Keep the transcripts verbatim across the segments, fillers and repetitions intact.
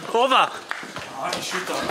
Ով է։ Այն շուտ է։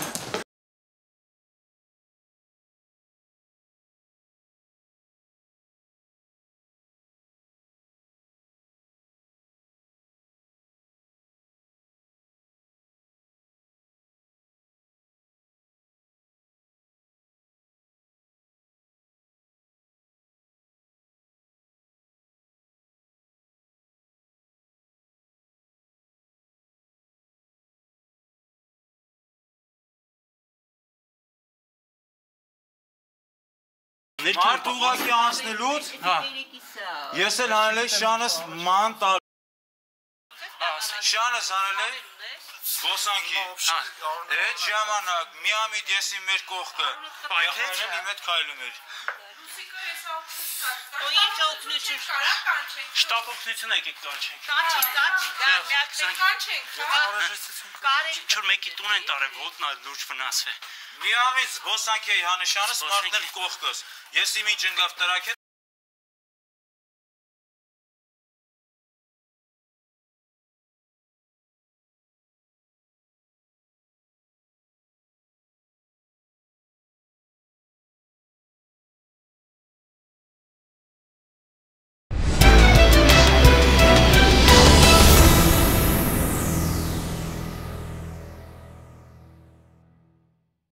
Մարդ ուղղակի անցնելուց, ես էլ անել էի շանս ման տալ։ Շանս անել էի զբոսանքի։ Այդ ժամանակ միամիտ եսի մեր կողքը եղբայրն իմ հետ քայլում էր։ Ինչ օգնություն Շտապ օգնություն եկեք կանչենք։ Կանչենք, կանչենք, դա միակրենք Կանչենք։ Կարեք Ինչ որ մեկի տուն են տարել, ոտնա լուրջ վնաս է։ Միամիտ զբոսանքի էի հանշանս մարդն էլ կողքս։ Ես իմ ինչ ընկավ տրակետ